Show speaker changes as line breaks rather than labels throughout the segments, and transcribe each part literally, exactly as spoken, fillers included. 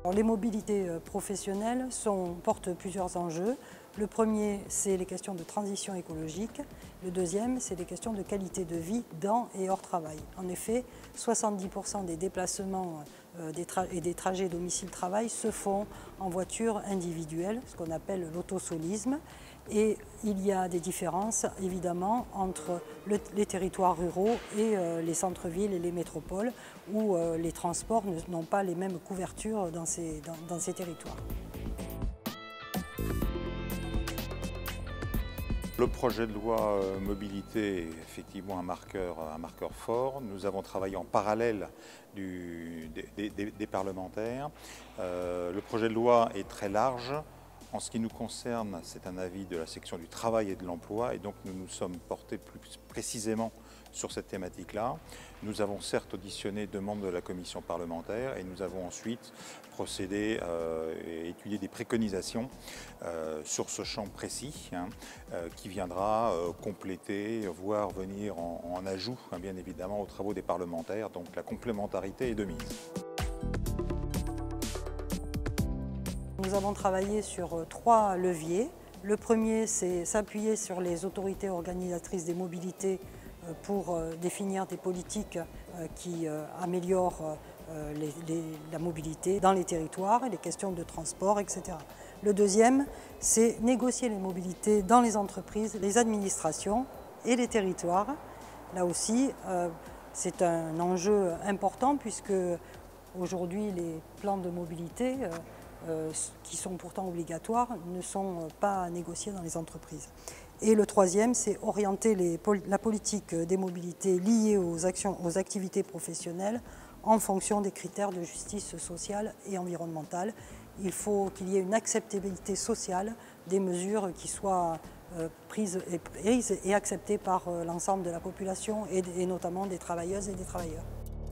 Alors, les mobilités professionnelles sont, portent plusieurs enjeux. Le premier, c'est les questions de transition écologique. Le deuxième, c'est les questions de qualité de vie dans et hors travail. En effet, soixante-dix pour cent des déplacements des et des trajets domicile-travail se font en voiture individuelle, ce qu'on appelle l'autosolisme. Et il y a des différences, évidemment, entre le, les territoires ruraux et euh, les centres-villes et les métropoles, où euh, les transports n'ont pas les mêmes couvertures dans ces, dans, dans ces territoires.
Le projet de loi mobilité est effectivement un marqueur, un marqueur fort. Nous avons travaillé en parallèle du, des, des, des parlementaires. Euh, le projet de loi est très large. En ce qui nous concerne, c'est un avis de la section du travail et de l'emploi et donc nous nous sommes portés plus précisément sur cette thématique-là. Nous avons certes auditionné deux membres de la commission parlementaire et nous avons ensuite procédé euh, et étudié des préconisations euh, sur ce champ précis hein, euh, qui viendra euh, compléter, voire venir en, en ajout, hein, bien évidemment, aux travaux des parlementaires. Donc la complémentarité est de mise.
Nous avons travaillé sur trois leviers. Le premier, c'est s'appuyer sur les autorités organisatrices des mobilités pour définir des politiques qui améliorent les, les, la mobilité dans les territoires et les questions de transport, et cetera. Le deuxième, c'est négocier les mobilités dans les entreprises, les administrations et les territoires. Là aussi, c'est un enjeu important puisque aujourd'hui, les plans de mobilité Euh, qui sont pourtant obligatoires, ne sont pas négociés dans les entreprises. Et le troisième, c'est orienter les, la politique des mobilités liée aux, actions, aux activités professionnelles en fonction des critères de justice sociale et environnementale. Il faut qu'il y ait une acceptabilité sociale des mesures qui soient euh, prises, et, prises et acceptées par euh, l'ensemble de la population et, et notamment des travailleuses et des travailleurs.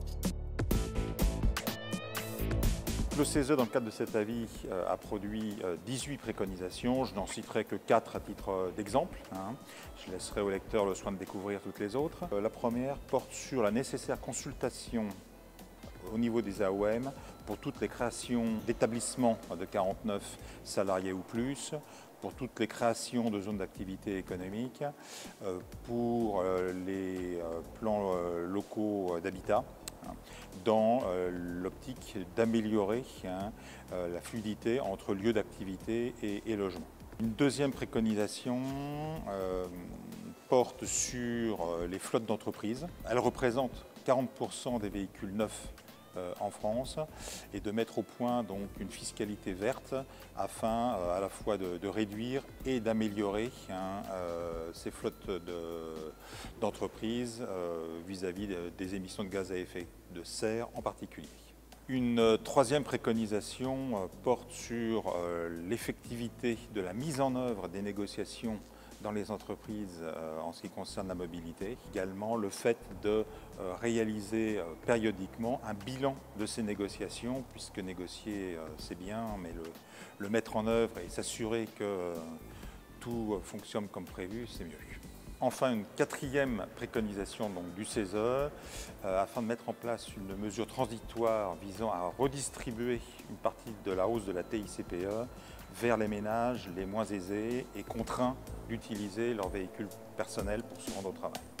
Le C E S E, dans le cadre de cet avis, a produit dix-huit préconisations. Je n'en citerai que quatre à titre d'exemple. Je laisserai au lecteur le soin de découvrir toutes les autres. La première porte sur la nécessaire consultation au niveau des A O M pour toutes les créations d'établissements de quarante-neuf salariés ou plus, pour toutes les créations de zones d'activité économique, pour les plans locaux d'habitat, dans euh, l'optique d'améliorer hein, euh, la fluidité entre lieux d'activité et, et logement. Une deuxième préconisation euh, porte sur euh, les flottes d'entreprises. Elle représente quarante pour cent des véhicules neufs euh, en France et de mettre au point donc une fiscalité verte afin euh, à la fois de, de réduire et d'améliorer hein, euh, ces flottes d'entreprises euh, vis-à-vis des émissions de gaz à effet de serre en particulier. Une troisième préconisation porte sur l'effectivité de la mise en œuvre des négociations dans les entreprises en ce qui concerne la mobilité. Également le fait de réaliser périodiquement un bilan de ces négociations, puisque négocier c'est bien, mais le, le mettre en œuvre et s'assurer que tout fonctionne comme prévu, c'est mieux. Enfin, une quatrième préconisation donc, du C E S E, euh, afin de mettre en place une mesure transitoire visant à redistribuer une partie de la hausse de la T I C P E vers les ménages les moins aisés et contraints d'utiliser leur véhicule personnel pour se rendre au travail.